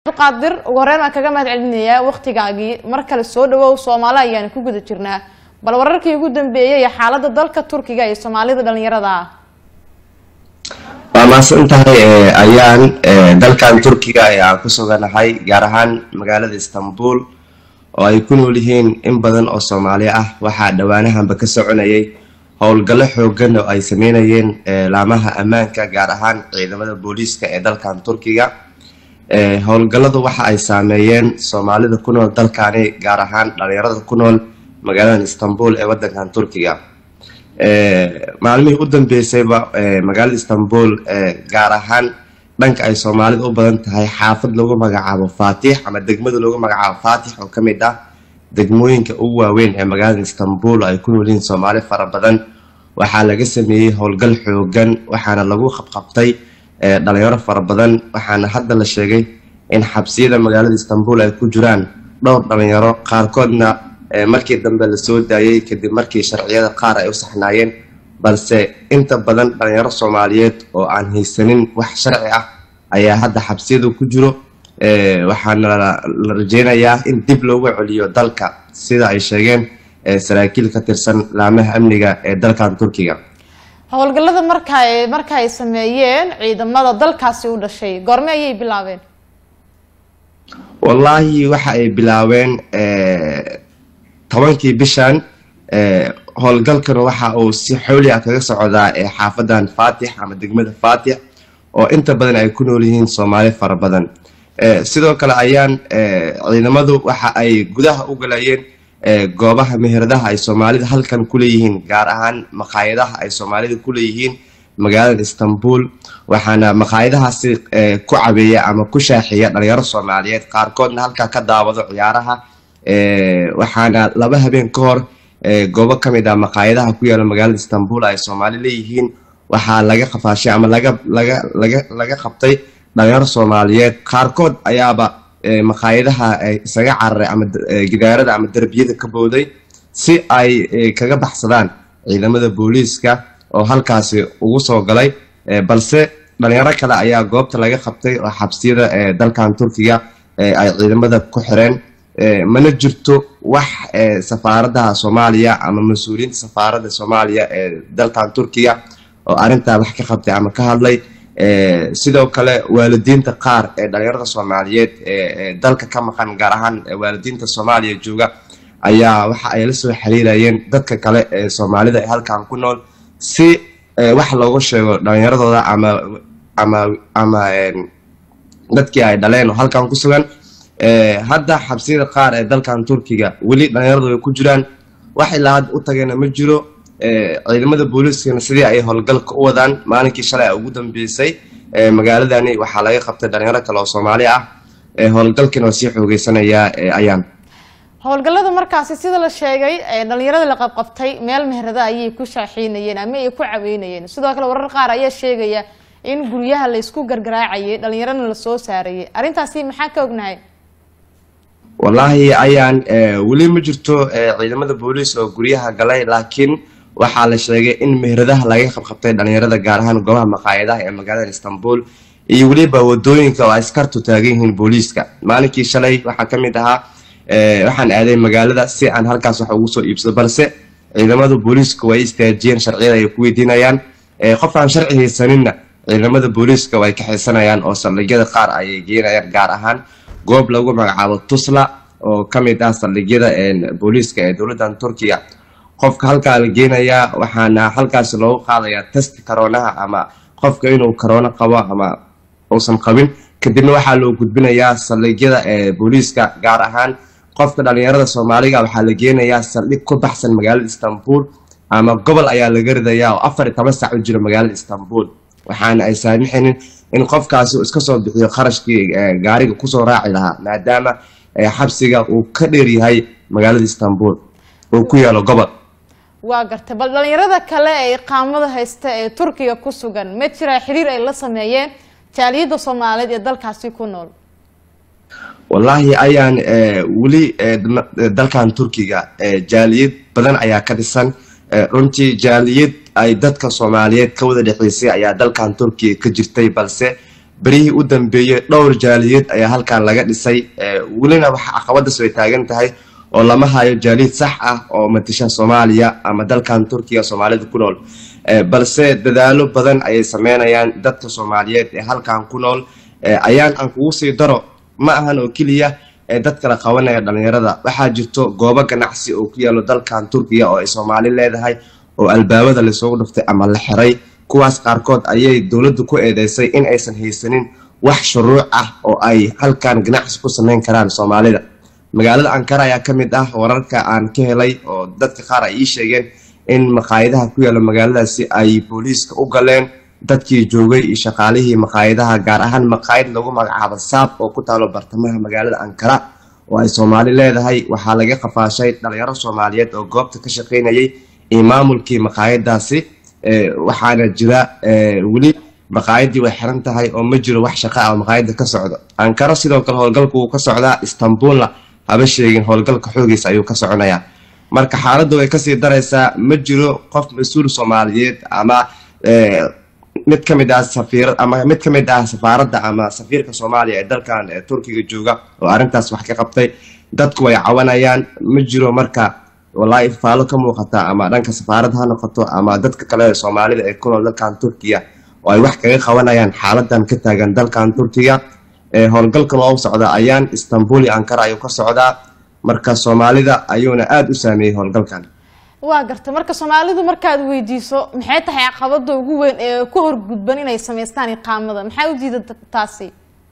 qaadir wareen aan kaga mahad celinayaa waqtigaagii mar kale soo dhawow Soomaaliya ayaan ku guda jirnaa bal wararkii ugu dambeeyay xaaladda dalka Turkiga iyo Soomaalida dhalinyarada ma santahay ayaan dalkan Turkiga ayaa ku suganahay gaar ahaan magaalada Istanbul oo ay ku nool yihiin in badan oo Soomaali ah waxa dhawaanahanba ka soconayay howlgalo xooggan oo ay sameynayeen laamaha ammaanka gaar ahaan ciidamada booliiska ee dalkan Turkiga howlgaladu waxa ay saameeyeen Soomaalida ku nool dalkaani gaar ahaan dhalinyarada ku nool magaalada Istanbul ee wadankan Turkiga maalmihii u dambeysayba magaalada Istanbul gaar ahaan dhanka ay Soomaalida u badan tahay xaafad lagu magacaabo Fatih ama degmada lagu magacaabo Fatih oo kamid ah degmooyinka ugu waaweyn ee magaalada Istanbul ay ku nool yihiin Soomaali fara badan waxa laga sameeyay howlgal xooggan waxaana lagu qabqabtay dhalinyaro fara badan waxaana hadda la sheegay in xabsiyada magaalada Istanbul ay ku jiraan dhowr dhalinyaro qaarkoodna markii dambe la soo daayay kadib markii sharciyada qaar ay u saxnaayeen balse inta badan dhalinyaro Soomaaliyeed oo aan haysanin wax sharci ah ayaa hadda xabsiyada ku jiro waxaana la rajeynayaa in dib loogu celiyo dalka sida ay sheegeen saraakiil ka tirsan laamaha amniga ee dalkan Turkiga howlgallada markay sameeyeen ciidamada dalkaasi u dhashay goorma ayay bilaabeen wallahi waxa ay bilaabeen 10kii bishan howlgalkan waxa uu si xawli ah kaga socdaa xaafadan Fatih ama degmada Fatih oo inta badan ay ku nool yihiin Soomaali fara badan sidoo kale ayaan ciidamadu waxa ay gudaha u galayeen goobaha meheradaha ay Soomaalida halkan ku leeyihiin gaar ahaan maqaayadaha ay Soomaalida ku leeyihiin magaalada Istanbul waxaana maqaayadahaasi ku cabeeya ama ku shaaxiya dhalinyaro Soomaaliyeed qaarkoodna halka ka daawado ciyaaraha waxaana laba habeen ka hor goobo kamid ah maqaayadaha ku yaala magaalada Istanbul ay Soomaali leeyihiin waxa laga qafaashay ama laga qabtay dhalinyaro Soomaaliyeed qaarkood ayaaba maqaayadaha isaga cararay ama gidaarada ama darbiyada ka booday si ay kaga baxsadaan ciidamada booliiska oo halkaasi ugu soo galay balse dhalinyaro kale ayaa goobta laga qabtay oo xabsiyada dalkan Turkiga ay ciidamada ku xireen mana jirto wax safaaradaha Soomaaliya ama mas'uuliyiinta safaaradda Soomaaliya ee dalkan Turkiga oo arinta wax ka qabtay ama ka hadlay sidoo kale waalidiinta qaar ee dhalinyarada Soomaaliyeed ee dalka ka maqan gaar ahaan waalidiinta Soomaaliya jooga ayaa waxa ay la soo xiriirayeen dadka kale ee Soomaalida ee halkan ku nool si wax looga sheego dhalinyaradooda ama dadkii ay dhaleen oo halkan ku sugan hadda xabsiyada qaar ee dalkan Turkiga wali dhalinyaradu ay ku jiraan wax ilaa hadda u tageena ma jiro ciidamada booliiska sidii ay howlgalka u wadaan maalinkii shalay ugu dambeysay magaaladani waxa laga qabtay dhalinyaro kale oo Soomaali ah howlgalkan oo si xoogeysanaya ayaan howlgallada markaasi sida la sheegay dhalinyarada la qabqabtay meel meherada ayay ku shaaxiinayeen ama ay ku caweynayeen sidoo kale warar qaar ayaa sheegaya in guryaha la isku gargaraacay dhalinyarada la soo saaray arintaasi maxaa ka ognahay wallahi ayaan wali ma jirto ciidamada booliiska oo guryaha galay laakiin waxa la sheegay in meheradaha laga qabqabtay dhalinyarada gaar ahaan goobaha maqaayadaha ee magaalada Istanbul iyo waliba wadooyinka oo askartu taagan yihiin booliiska maalinkii shalay waxa kamid ahaa waxaan aaday magaalada si aan halkaas wax ugu soo iibsado balse ciidamada booliiska way istaajiyeen sharciyada ay ku weydiinayaan qof aan sharci haysaninna ciidamada booliiska way ka xilsanayaan oo saldhigyada qaar ay geeyaan gaar ahaan goob lagu magacaabo Tuzla oo kamid ah saldhigyada booliiska ee dowladda Turkiga qofka halka la geenaya waxaana halkaas loo qaadayaa test corona ama qofka inuu corona qabo ama uusan qabin kadibna waxa loo gudbinayaa saldhigyada booliiska gaar ahaan qofka dhalinyarada Soomaaliga waxa la geenayaa saldhig ku baxsan magaalada Istanbul ama gobol ayaa laga ridayaa oo 14 saac u jira magaalada Istanbul waxaana ay saamixeen in qofkaasi uu iska soo bixiyo qarashkii gaariga ku soo raaci lahaa maadaama xabsiga uu ka dheer yahay magaalada Istanbul oo ku yaalo gobol waa gartay bal dhalinyarada kale ee qaamada haysta ee Turkiga ku sugan ma jira xiriir ay la sameeyeen jaaliyada Soomaaliyeed ee dalkaasi ku nool wallahi ayaan wali dalkan Turkiga jaaliyad badan ayaa ka dhisan runtii jaaliyad ay dadka Soomaaliyeed ka wada dhaxaysay ayaa dalkan Turkiga ka jirtay balse berihii u dambeeyey dhowr jaaliyad ayaa halkan laga dhisay welina waxa caqabadaas way taagan tahay oo lama hayo jaaliyad sax ah oo matasha Soomaaliya ama dalkan Turkiga Soomaalida ku nool balse dadaalo badan ay sameynayaan dadka Soomaaliyeed ee halkan ku nool ayaan aan kugu sii daro ma ahan oo kaliya dadka la qabanaya dhalinyarada waxaa jirto goobo ganacsi oo ku yaalo dalkan Turkiga oo ay Soomaali leedahay oo albaabada la soo dhuftay ama la xiray kuwaas qaarkood ayay dawladdu ku eedeysay in aysan haysanin wax shuruuc ah oo ay halkan ganacsi ku sameyn karaan Soomaalida magaalada Ankara ayaa kamid ah wararka aan ka helay oo dadka qaar ay sheegeen in maqaayadaha ku yaalo magaaladaasi ay booliiska u galeen dadkii joogay iyo shaqaalihii maqaayadaha gaar ahaan maqaayad lagu magacaabo Saab oo ku taalo bartamaha magaalada Ankara oo ay Soomaali leedahay waxaa laga qafaashay dhalinyaro Soomaaliyeed oo goobta ka shaqeynayay maamulkii maqaayadaasi waxaana jira weli maqaayadii way xiran tahay oo ma jiro wax shaqo ah maqaayada ka socdo Ankara sidoo kale howlgalku uu ka socdaa Istanbulna haba sheegin howlgalka xoogiisa ayuu ka soconayaa marka xaaladdu way ka sii daraysaa ma jiro qof mas'uul Soomaaliyeed ama mid kamid ah safaaradda ama safiirka Soomaaliya ee dalkan Turkiga jooga oo arintaas wax ka qabtay dadku way cawanayaan ma jiro marka wallahi faalo ka muuqata ama dhanka safaaradda ha noqoto ama dadka kale ee Soomaalida ee ku nool dalkan Turkiga oo ay wax kaga qabanayaan xaaladan ka taagan dalkan Turkiga howlgalkan oo socda ayaan Istanbul iyo Ankara ayuu ka socdaa marka Soomaalida ayuuna aad u saameeyay howlgalkan waa gartay marka Soomaalidu markaad weydiiso maxay tahay caqabada ugu weyn ee ku horgudban inay sameystaan iqaamada maxay u diiday taasi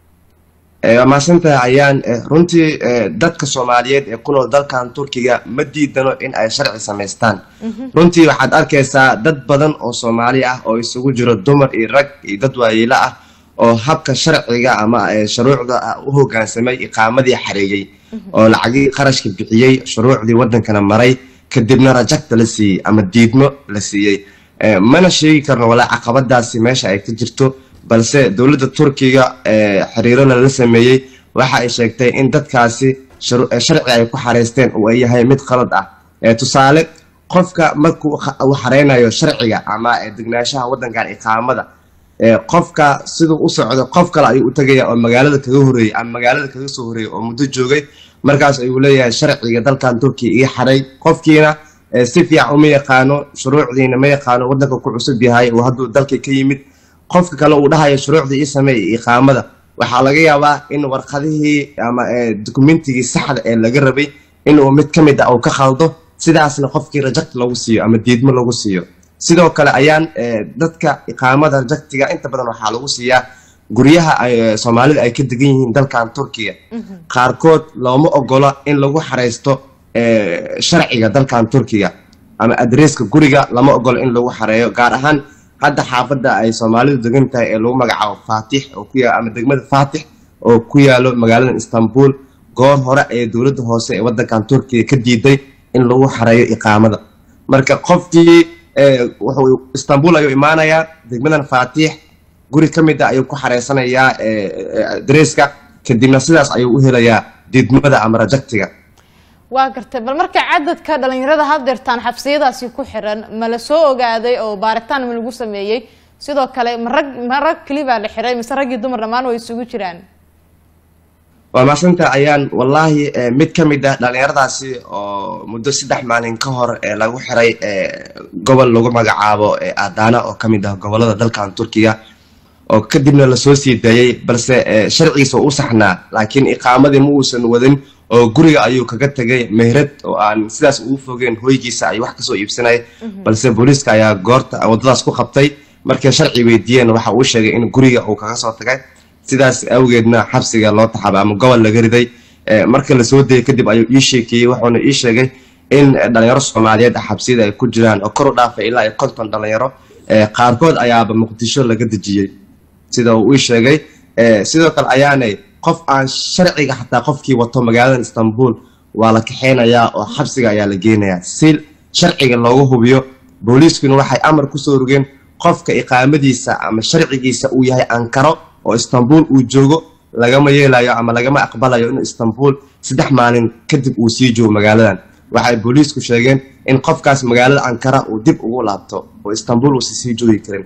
ma santa ayaan runtii dadka Soomaaliyeed ee ku nool dalkan Turkiga ma diidano in ay sharci sameystaan runtii waxaad arkaysaa dad badan oo Soomaali ah oo isugu jiro dumar iyo rag iyo dad waayeel ah oo habka sharciga ama shuruucda u hoggaansamay iqaamadii xareeyay oo lacagii qarashka bixiyay shuruucdii wadankana maray kadibna rajacta la siiyay ama diidmo la siiyay mana sheegi karno wala caqabadaasi meesha ay ka jirto balse dawladda Turkiga xiriiro la sameeyay waxa ay sheegtay in dadkaasi sharci ay ku xareysteen oo ay yahay mid qalad ah tusaale qofka markuu uu xareynayo sharciga ama degnaanshaha wadankan iqaamada qofka sidoo u socdo qof kale ay u tagaya oo magaalada kaga horeeyay ama magaalada kaga soo horeeyay oo muddo joogay markaas ay u leeyahay sharciga dalkan Turkiga iyo xaray qofkiina si fiican uma yaqaano shuruucdiina ma yaqaano wadanka ku cusub yahay oo hadduu dalka ka yimid qofka kale uu dhahayo shuruucdii sameeyay iqaamada waxa laga yaabaa in warqadihii ama dokumentiga saxda ee laga rabay in uu mid kamid ah uu ka khaldo sidaasna qofkii raject lagu siiyo ama diidmo lagu siiyo sidoo kale ayaan dadka iqaamada rajectiga inta badan waxa lagu siiyaa guryaha ay Soomaalida ay ka degan yihiin dalkan Turkiga qaarkood looma ogola in lagu xareysto sharciga dalkan Turkiga ama adreeska guriga lama ogola in lagu xareeyo gaar ahaan hadda xaafada ay Soomaalidu degan tahay ee lagu magacaabo Fatih oo ku yaal ama degmada Fatih oo ku yaalo magaalada Istanbul goor hore ee dawladda hoose ee wadankan Turkiga ka diiday in lagu xareeyo iqaamada marka qofkii wuxuu Istanbul ayuu imaanayaa degmadan Fatih guri kamid ah ayuu ku xareysanayaa adreeska kadibna sidaas ayuu u helayaa diidmada ama rajactiga waa gartay bal marka cadadka dhalinyarada haddeertaan xabsiyadaasi ku xiran ma la soo ogaaday oo baaritaan ma lagu sameeyay sidoo kale marag kaliya la xiray mise rag iyo dumar dhamaan way isugu jiraan waa maasanta ayaan wallahi mid kamid ah dhalinyaradaasi oo muddo 3 maalin ka hor lagu xiray gobol lagu magacaabo Adana oo kamid ah gobolada dalkan Turkiga oo kadibna la soo sii daayay balse sharcigiisa uu saxnaa laakiin iqaamadii ma uusan wadin oo guriga ayuu kaga tagay meherad oo aan sidaas ugu fogeen hoygiisa ay wax ka soo iibsanay balse booliiska ayaa goorta wadadaas ku qabtay markii sharci weydiiyeen waxa uu sheegay in guriga uu kaga soo tagay sidaas awgeedna xabsiga loo taxabay ama gobol laga riday markii la soo deeyay kadib ayuu ii sheegay wuxuuna ii sheegay in dhalinyaro Soomaaliyeed xabsiyada ay ku jiraan oo kor u dhaafay ilaa 50 dhalinyaro qaarkood ayaaba Muqdisho laga dejiyay sida uu sheegay sidoo kale ayaanay qof aan sharciga xataa qofkii wato magaalada Istanbul waa la kaxeenayaa oo xabsiga ayaa la geenayaa si sharciga loogu hubiyo booliiskuna waxay amar ku soo rogeen qofka iqaamadiisa ama sharcigiisa uu yahay Ankara oo Istanbul uu joogo lagama yeelayo ama lagama aqbalayo in Istanbul 3 maalin kadib uu sii joogo magaaladan waxay booliisku sheegeen in qofkaas magaalada Ankara uu dib ugu laabto oo Istanbul uu sii joogi karin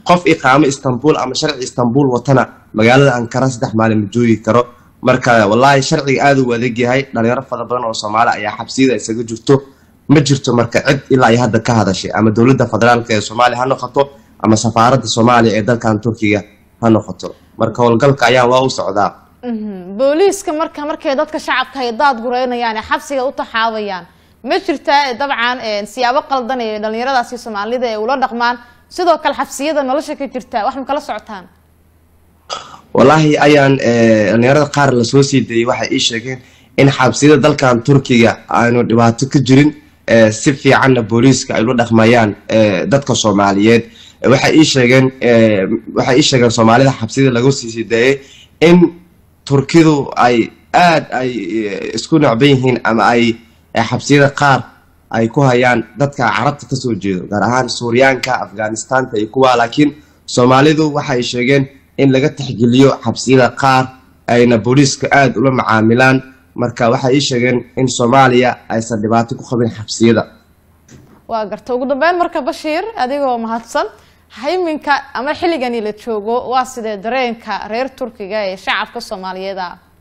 qof iqaamo Istanbul ama sharci Istanbul watana magaalada Ankara 3 maalin ma joogi karo marka wallahi sharciga aad u adag yahay dhalinyaro fara badan oo Soomaali ayaa xabsiyada isaga jirto ma jirto marka cid ilaa ay hadda ka hadashay ama dawladda federaalka ee Soomaaliya ha noqoto ama safaaradda Soomaaliya ee dalkan Turkiga ha noqoto marka howlgalka ayaa waa u socdaa booliiska markay dadka shacabka ay daad gureynayaan xabsiga u taxaabayaan ma jirtaa dabcan siyaabo qaldan ee dhalinyaradaasi Soomaalida ee ula dhaqmaan sidoo kale xabsiyada nolosha ka jirta wax ma kala socotaan wallahi ayaan dhalinyarada qaar la soo siiday waxay ii sheegeen in xabsiyada dalkan Turkiga aanu dhibaato ka jirin si fiican booliiska ay ula dhaqmayaan dadka Soomaaliyeed waxay ii sheegeen Soomaalida xabsiyada lagu siiday in Turkidu ay aad ay isku nacban yihiin ama ay xabsiyada qaar ay ku hayaan dadka Carabta ka soo jeedo gaar ahaan Suuriyaanka Afghanistan iyo kuwa laakiin Soomaalidu waxay sheegeen in laga taxgeliyo xabsiyada qaar ayna booliiska aad ula macaamilaan marka waxay sheegeen in Soomaaliya aysan dhibaato ku qabin xabsiyada waa garta ugu dambeyn marka Bashiir adigoo mahadsan hayminka ama xilligani la joogo waa sidee dareenka reer Turkiga ee shacabka Soomaaliyeed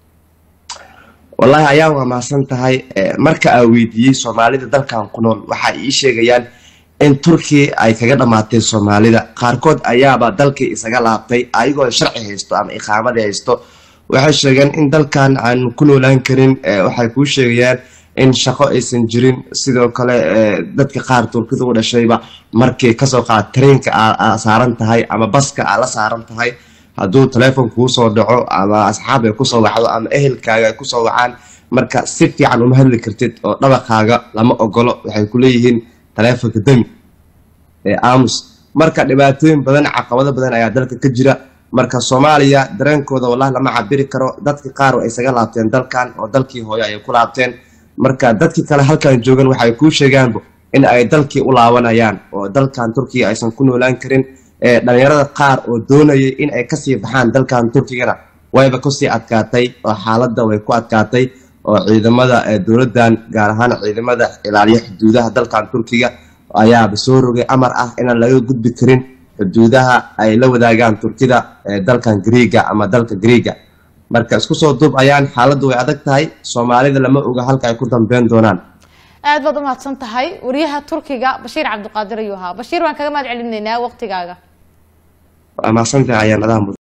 wallahi ayaa waa mahadsan tahay marka ay weydiiyay Soomaalida dalkan ku nool waxa ay sheegayaan in Turkiga ay kaga dhamaatay Soomaalida qaarkood ayaaba dalkii isaga laabtay ayagoo sharci haysto ama iqaamad haysto waxay sheegeen in dalkan aan ku noolaan karin waxay ku sheegayaan in shaqo aysan jirin sidoo kale dadka qaar Turkiga u dhashayba markii ka soo qaad tareenka saaran tahay ama baska la saaran tahay hadduu telefoonku soo dhaco ama asxaab ay ku soo wacdo ama ehelkaaga ay ku soo wacaan marka si fiican uma hadli kartid oo dhabaqaaga lama ogolo waxay ku leeyihiin telefoonka dami aamus marka dhibaatooyin badan caqabado badan ayaa dalka ka jira marka Soomaaliya dareenkooda wallahi lama cabiri karo dadka qaar oo isaga laabteen dalkan oo dalkii hooyo ay ku laabteen marka dadka kale halkan joogan waxay ku sheegaan in ay dalkii u laawanayaan oo dalkan Turkiga aysan ku noolaan karin dhalinyarada qaar oo doonayay in ay ka sii baxaan dalkan Turkigana wayba ku sii adkaatay oo xaaladda way ku adkaatay oo ciidamada dawladdan gaar ahaan ciidamada ilaaliya xuduudaha dalkan Turkiga ayaa soo rogay amar ah in laga gudbi karin xuduudaha ay la wadaagaan Turkida dalkan Greega ama dalka Greega marka isku soo dub ayaan xaaladdu way adag tahay Soomaalida lama oga halka ay ku dambeyn doonaan aad baad u mahadsan tahay wariyaha Turkiga Bashiir Cabdiqaadir ayuu ahaa Bashiir waan kaga mahad celinaynaa waqtigaaga waa mahadsantahay ayaan